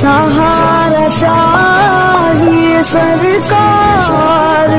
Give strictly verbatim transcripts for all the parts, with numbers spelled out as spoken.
सहारा चाहिए सरकार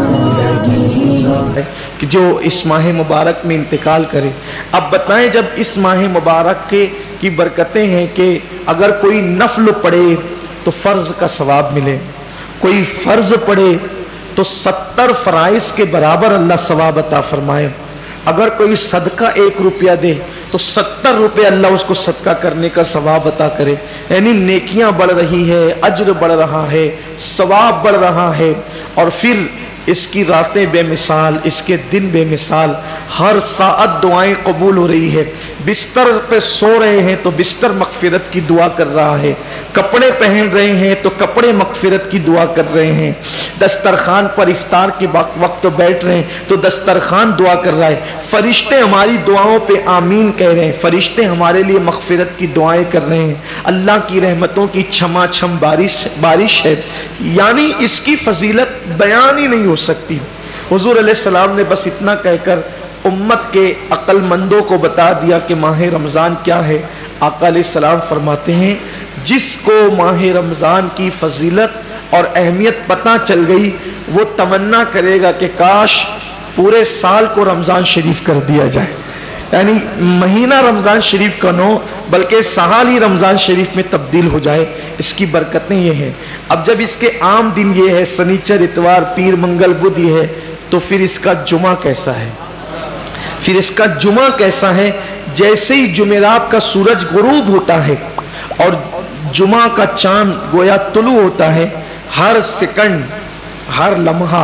जिंदगी कि जो इस माह मुबारक में इंतकाल करे। अब बताएं, जब इस माह मुबारक के की बरकतें हैं कि अगर कोई नफल पढ़े तो फ़र्ज का सवाब मिले, कोई फ़र्ज पढ़े तो सत्तर फ़राइज़ के बराबर अल्लाह सवाब अता फरमाए, अगर कोई सदका एक रुपया दे तो सत्तर रुपये अल्लाह उसको सदका करने का सवाब अता करे। यानी नेकियां बढ़ रही है, अज्र बढ़ रहा है, सवाब बढ़ रहा है। और फिर इसकी रातें बेमिसाल, इसके दिन बेमिसाल, हर साअत दुआएं कबूल हो रही है। बिस्तर पे सो रहे हैं तो बिस्तर मगफिरत की दुआ कर रहा है, कपड़े पहन रहे हैं तो कपड़े मगफिरत की दुआ कर रहे हैं, दस्तरखान पर इफ्तार के वक्त बैठ रहे हैं तो दस्तरखान दुआ कर रहा है। फरिश्ते हमारी दुआओं पे आमीन कह रहे हैं, फरिश्ते हमारे लिए मगफिरत की दुआएं कर रहे हैं। अल्लाह की रहमतों की छमा छम बारिश बारिश है। यानी इसकी फजीलत बयान ही नहीं हो सकती। हुजूर अलैहिस्सलाम ने बस इतना कहकर उम्मत के अक्लमंदों को बता दिया कि माह रमज़ान क्या है। आका अलैहिस्सलाम फरमाते हैं, जिसको माह रमज़ान की फजीलत और अहमियत पता चल गई वो तमन्ना करेगा कि काश पूरे साल को रमज़ान शरीफ कर दिया जाए। यानी महीना रमज़ान शरीफ का न हो बल्कि साल ही रमज़ान शरीफ में तब्दील हो जाए। इसकी बरकतें ये हैं। अब जब इसके आम दिन ये है, शनिचर इतवार पीर मंगल बुध ये है, तो फिर इसका जुमा कैसा है? फिर इसका जुमा कैसा है? जैसे ही जुमेरात का सूरज गुरूब होता है और जुमा का चांद गोया तुलू होता है, हर सेकंड हर लम्हा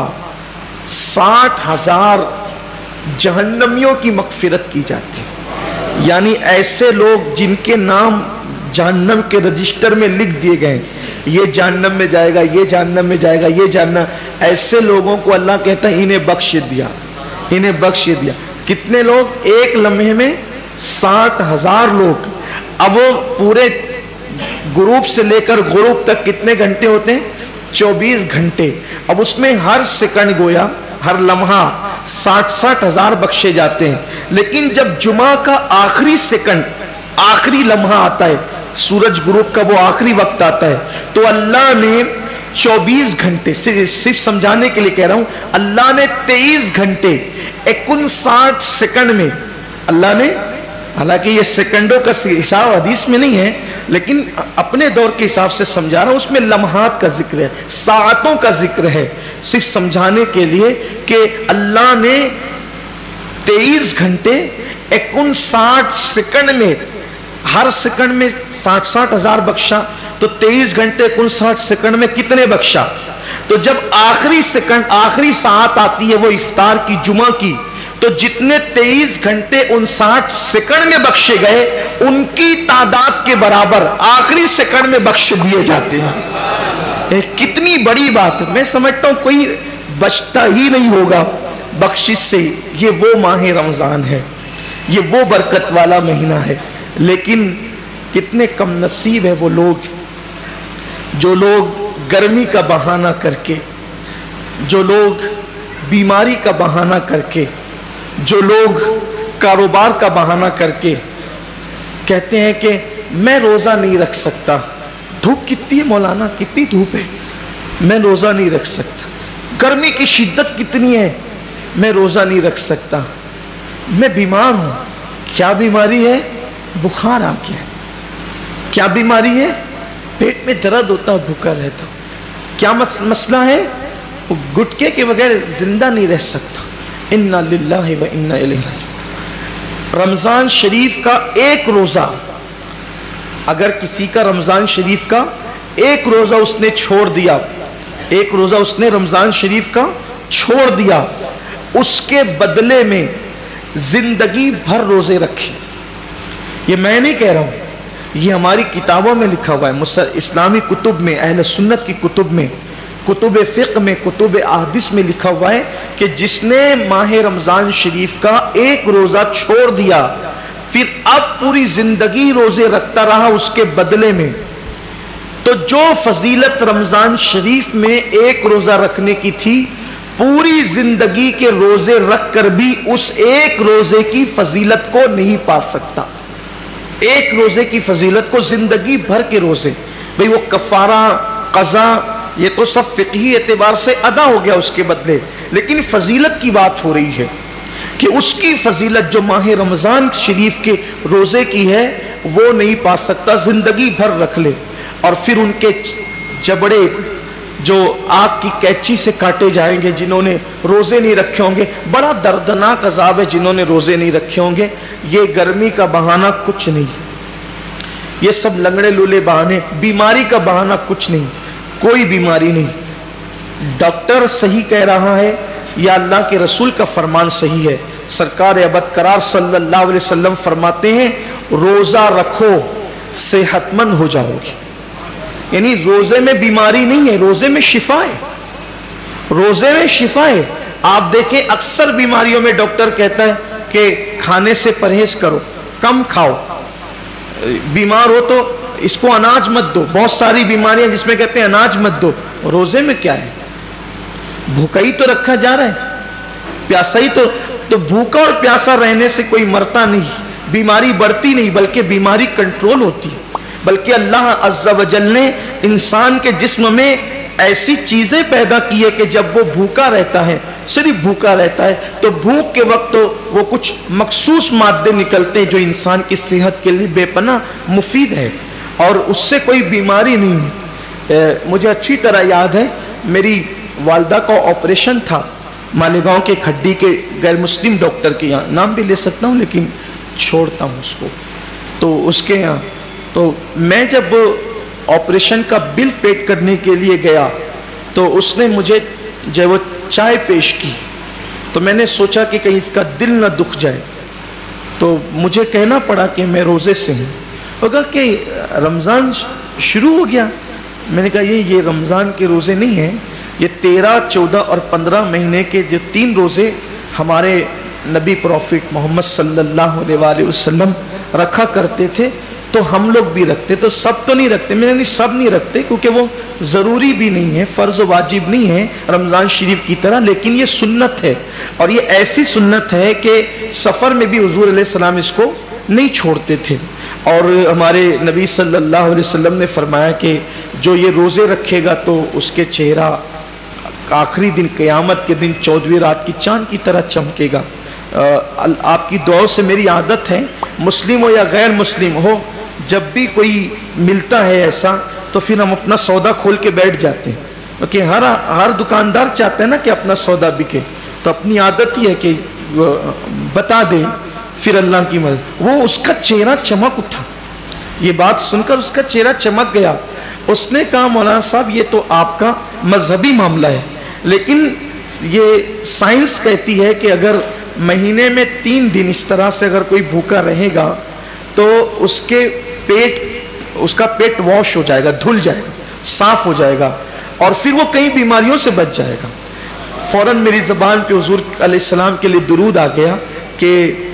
साठ हजार जहन्नमियों की मगफिरत की जाती है। यानी ऐसे लोग जिनके नाम जहन्नम के रजिस्टर में लिख दिए गए, ये जहन्नम में जाएगा, ये जहन्नम में जाएगा, ये जहन्नम, ऐसे लोगों को अल्लाह कहता है इन्हें बख्श दिया, इन्हें बख्श दिया। कितने लोग? एक लम्हे में साठ हजार लोग। अब वो पूरे ग्रुप से लेकर ग्रुप तक कितने घंटे होते हैं? चौबीस घंटे। अब उसमें हर सेकंड गोया हर लम्हा साठ साठ हजार बख्शे जाते हैं। लेकिन जब जुमा का आखिरी सेकंड आखिरी लम्हा आता है, सूरज ग्रुप का वो आखिरी वक्त आता है, तो अल्लाह ने चौबीस घंटे, सिर्फ समझाने के लिए कह रहा हूं, अल्लाह ने तेईस घंटे इकसठ सेकंड में अल्लाह ने, हालांकि ये सेकंडों का हिसाब हदीस में नहीं है लेकिन अपने दौर के हिसाब से समझा रहा हूं, उसमें लम्हात का जिक्र है, सातों का जिक्र है, सिर्फ समझाने के लिए कि अल्लाह ने तेईस घंटे इकसठ सेकंड में, हर सेकंड में साठ साठ हजार बख्शा, तो तेईस घंटे इकसठ सेकंड में कितने बख्शा? तो जब आखिरी सेकंड आखिरी सात आती है वो इफ्तार की जुमा की, तो जितने तेईस घंटे उनसाठ सेकंड में बख्शे गए उनकी तादाद के बराबर आखिरी सेकंड में बख्श दिए जाते हैं। कितनी बड़ी बात। मैं समझता हूं कोई बचता ही नहीं होगा बख्शिश से। ये वो माह रमजान है, ये वो बरकत वाला महीना है। लेकिन कितने कम नसीब है वो लोग जो लोग गर्मी का बहाना करके, जो लोग बीमारी का बहाना करके, जो लोग कारोबार का बहाना करके कहते हैं कि मैं रोज़ा नहीं रख सकता। धूप कितनी है मौलाना, कितनी धूप है, मैं रोज़ा नहीं रख सकता। गर्मी की शिद्दत कितनी है, मैं रोज़ा नहीं रख सकता। मैं बीमार हूँ। क्या बीमारी है? बुखार आ गया। क्या बीमारी है? पेट में दर्द होता है, भूखा रहता। क्या मस, मसला है? वो गुटके के बगैर जिंदा नहीं रह सकता। इन्ना लिल्लाहि व इन्ना इलैहि राजिऊन। रमज़ान शरीफ का एक रोज़ा, अगर किसी का रमज़ान शरीफ का एक रोज़ा उसने छोड़ दिया, एक रोज़ा उसने रमज़ान शरीफ का छोड़ दिया, उसके बदले में जिंदगी भर रोज़े रखे। ये मैं नहीं कह रहा हूँ, ये हमारी किताबों में लिखा हुआ है, इस्लामी कुतुब में, अहले सुन्नत की कुतुब में, कुतुब फ़िक़्ह में, कुतुब अहदीस में लिखा हुआ है कि जिसने माह रमज़ान शरीफ का एक रोज़ा छोड़ दिया फिर अब पूरी ज़िंदगी रोज़े रखता रहा उसके बदले में, तो जो फजीलत रमज़ान शरीफ में एक रोज़ा रखने की थी, पूरी ज़िंदगी के रोज़े रख कर भी उस एक रोज़े की फजीलत को नहीं पा सकता। एक रोज़े की फजीलत को ज़िंदगी भर के रोज़े, بھئی وہ کفارہ قضا یہ تو سب فقہی اعتبار سے ادا ہو گیا اس کے بدلے، لیکن فضیلت کی بات ہو رہی ہے کہ اس کی فضیلت جو ماہ رمضان شریف کے روزے کی ہے وہ نہیں پا سکتا، زندگی بھر رکھ لے اور پھر ان کے جبڑے جو آگ کی کیچی سے کاٹے جائیں گے جنہوں نے روزے نہیں رکھے ہوں گے. بڑا دردناک عذاب ہے جنہوں نے روزے نہیں رکھے ہوں گے. یہ گرمی کا بہانہ کچھ نہیں، یہ سب لنگڑے لولے بہانے، بیماری کا بہانہ کچھ نہیں، کوئی بیماری نہیں. ڈاکٹر صحیح کہہ رہا ہے یا اللہ کے رسول کا فرمان صحیح ہے؟ سرکار ابد قرار صلی اللہ علیہ وسلم فرماتے ہیں روزہ رکھو صحت مند ہو جاؤ گی. یعنی روزے میں بیماری نہیں ہے، روزے میں شفا ہے، روزے میں شفا ہے. آپ دیکھیں اکثر بیماریوں میں ڈاکٹر کہتا ہے کہ کھانے سے پرہیز کرو، کم کھاؤ. بیمار ہو تو اس کو اناج مت دو. بہت ساری بیماریاں جس میں کہتے ہیں اناج مت دو. روزے میں کیا ہے؟ بھوکا ہی تو رکھا جا رہا ہے، پیاسا ہی تو تو بھوکا اور پیاسا رہنے سے کوئی مرتا نہیں، بیماری بڑھتی نہیں بلکہ بیماری کنٹرول ہوتی ہے. بلکہ اللہ عز و جل نے انسان کے جسم میں ایسی چیزیں پیدا کی ہے کہ جب وہ بھوکا رہتا ہے، صرف بھوکا رہتا ہے، تو بھوک کے وقت تو وہ کچھ مخصوص مادے نکلتے ہیں جو انسان کی صحت کے لیے بے پناہ مفید ہے اور اس سے کوئی بیماری نہیں. مجھے اچھی طرح یاد ہے میری والدہ کا آپریشن تھا مالیگاؤں کے کھڈی کے غیر مسلم ڈاکٹر کے یہاں، نام بھی لے سکتا ہوں لیکن چھوڑتا ہوں اس کو. تو اس کے یہاں تو میں جب آپریشن کا بل پیڈ کرنے کے لیے گیا تو اس نے مجھے جب وہ چائے پیش کی تو میں نے سوچا کہ کہیں اس کا دل نہ دکھ جائے، تو مجھے کہنا پڑا کہ میں روزے سے ہوں. وہ کہا کہ رمضان شروع ہو گیا. میں نے کہا یہ یہ رمضان کے روزے نہیں ہیں، یہ تیرہ چودہ اور پندرہ مہینے کے جو تین روزے ہمارے نبی پروفٹ محمد صلی اللہ علیہ وآلہ وسلم رکھا کرتے تھے تو ہم لوگ بھی رکھتے. تو سب تو نہیں رکھتے، میں نے نہیں سب نہیں رکھتے کیونکہ وہ ضروری بھی نہیں ہے، فرض و واجب نہیں ہے رمضان شریف کی طرح، لیکن یہ سنت ہے. اور یہ ایسی سنت ہے کہ سفر میں بھی حضور علیہ السلام اس کو نہیں چھوڑتے تھے. اور ہمارے نبی صلی اللہ علیہ وسلم نے فرمایا کہ جو یہ روزے رکھے گا تو اس کے چہرہ آخری دن قیامت کے دن چودھویں رات کی چاند کی طرح چمکے گا. آپ کی دعاؤں سے میری عادت ہے، مسلم ہو یا غیر مسلم ہو، جب بھی کوئی ملتا ہے ایسا تو پھر ہم اپنا سودا کھول کے بیٹھ جاتے ہیں کیونکہ ہر ہر دکاندار چاہتا ہے نا کہ اپنا سودا بکے. تو اپنی عادت ہی ہے کہ بتا دیں پھر اللہ کی مدد. وہ اس کا چہرہ چمک اٹھا، یہ بات سن کر اس کا چہرہ چمک گیا. اس نے کہا مولانا صاحب یہ تو آپ کا مذہبی معاملہ ہے، لیکن یہ سائنس کہتی ہے کہ اگر مہینے میں تین دن اس طرح سے اگر کوئی بھوکا رہے گا تو اس کے پیٹ اس کا پیٹ واش ہو جائے گا، دھل جائے گا، صاف ہو جائے گا اور پھر وہ کئی بیماریوں سے بچ جائے گا. فوراً میری زبان پہ حضور علیہ السلام کے لیے درود آ گیا کہ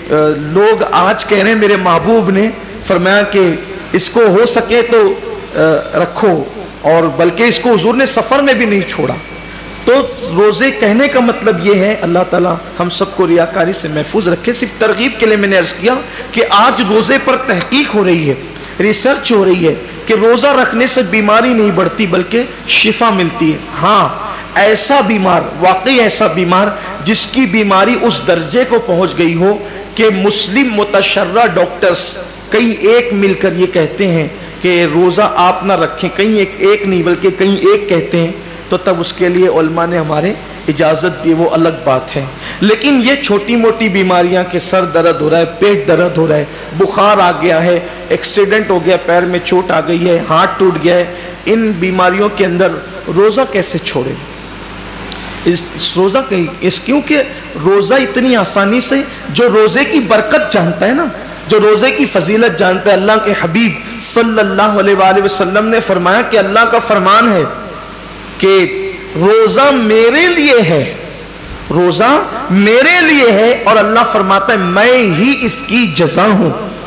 لوگ آج کہہ رہے ہیں میرے محبوب نے فرمایا کہ اس کو ہو سکے تو رکھو، اور بلکہ اس کو حضور نے سفر میں بھی نہیں چھوڑا. تو روزے کہنے کا مطلب یہ ہے اللہ تعالیٰ ہم سب کو ریاکاری سے محفوظ رکھے. صرف ترغیب کے لیے میں نے عرض کیا کہ آج روزے پر تحقیق ہو رہی ہے، ریسرچ ہو رہی ہے کہ روزہ رکھنے سے بیماری نہیں بڑھتی بلکہ شفا ملتی ہے. ہاں ایسا بیمار، واقعی ایسا بیمار جس کی بیماری اس درجے کو پہنچ گئی ہو کہ مسلم متشرع ڈاکٹرز کئی ایک مل کر یہ کہتے ہیں کہ روزہ آپ نہ رکھیں، کہیں ایک ایک نہیں بلکہ کہیں ایک کہتے ہیں، تو تب اس کے لیے علماء نے ہمارے اجازت دی، وہ الگ بات ہے. لیکن یہ چھوٹی موٹی بیماریاں کہ سر درد ہو رہا ہے، پیٹ درد ہو رہا ہے، بخار آ گیا ہے، ایکسیڈنٹ ہو گیا، پیر میں چوٹ آ گئی ہے، ہاتھ ٹوٹ گیا ہے، ان بیماریوں کے اندر روزہ کیسے چھوڑے؟ اس روزہ کہیں اس کیونکہ روزہ اتنی آسانی سے جو روزے کی برکت جانتا ہے نا، جو روزے کی فضیلت جانتا ہے، اللہ کے حبیب صلی اللہ علیہ وآلہ وسلم نے فرمایا کہ اللہ کا فرمان ہے کہ روزہ میرے لیے ہے، روزہ میرے لیے ہے، اور اللہ فرماتا ہے میں ہی اس کی جزا ہوں.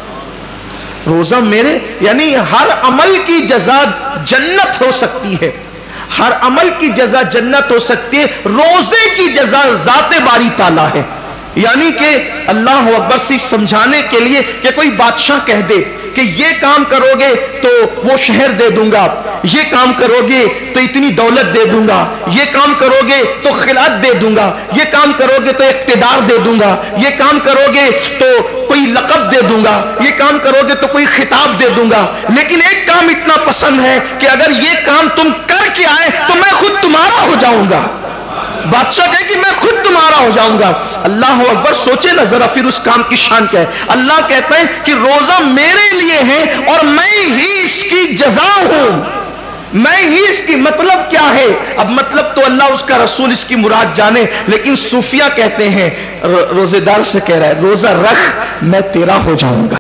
روزہ میرے یعنی ہر عمل کی جزا جنت ہو سکتی ہے، ہر عمل کی جزا جنت ہو سکتی ہے، روزے کی جزا ذات باری تعالیٰ ہے. یعنی کہ اللہ اکبر صرف سمجھانے کے لیے کہ کوئی بادشاہ کہہ دے کہ یہ کام کرو گے تو وہ شہر دے دوں گا، یہ کام کرو گے تو اتنی دولت دے دوں گا، یہ کام کرو گے تو خلعت دے دوں گا، یہ کام کرو گے تو اقتدار دے دوں گا، یہ کام کرو گے تو کوئی لقب دے دوں گا، یہ کام کرو گے تو کوئی خطاب دے دوں گا، لیکن ایک کام اتنا پسند ہے کہ اگر یہ کام تم کر کے آئے تو میں خود تمہارا ہو جاؤں گا۔ بادشاہ کہے کہ میں خود تمہارا ہو جاؤں گا۔ اللہ اکبر، سوچے نا ذرا پھر اس کام کی شان کیا ہے۔ اللہ کہتا ہے کہ روزہ میرے لیے ہے اور میں ہی اس کی جزا ہوں، میں ہی اس کی، مطلب کیا ہے؟ اب مطلب تو اللہ اس کا رسول اس کی مراد جانے، لیکن صوفیہ کہتے ہیں، روزے دار سے کہہ رہا ہے روزہ رکھ میں تیرا ہو جاؤں گا۔